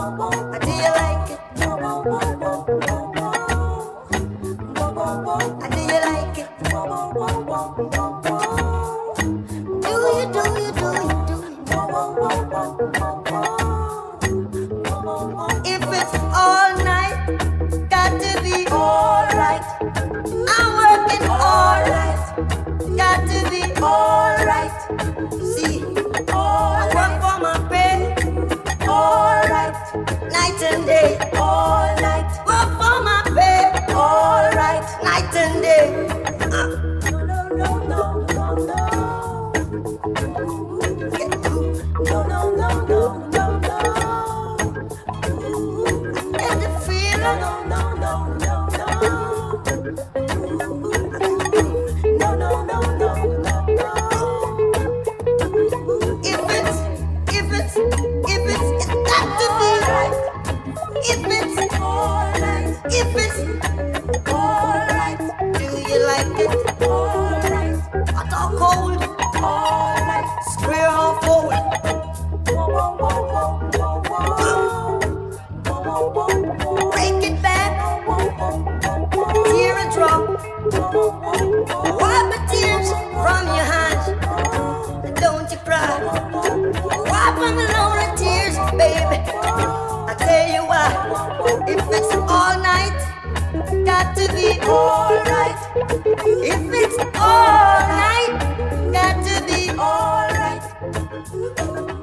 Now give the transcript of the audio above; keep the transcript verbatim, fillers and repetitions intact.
Do you like it? Do you like it? Do you, do you, do you, do you? If it's all night, got to be alright. I'm working alright, got to be alright. See, I work for my pay, alright. Night and day, all night. Work for my pay, alright. Night and day. Uh. No, no, no, no, no, no. No, no, no, no, no, no. Get the feeling. No, no, no, no, no. No, no, no, no, no, no. If it's, if it's, if it's got to be right. If it's alright, if it's alright, do you like it? Alright, hot or cold? Alright, square or fold? Break it back, tear a drop, wipe the tears from your hands, don't you cry, wipe them lonely tears, baby. I tell you why, if it's all night, got to be alright. If it's all night, got to be alright.